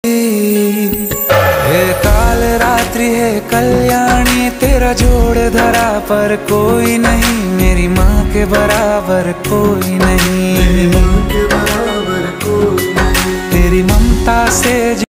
हे काल रात्रि है कल्याणी, तेरा जोड़ धरा पर कोई नहीं, मेरी माँ के बराबर कोई नहीं, तेरी ममता से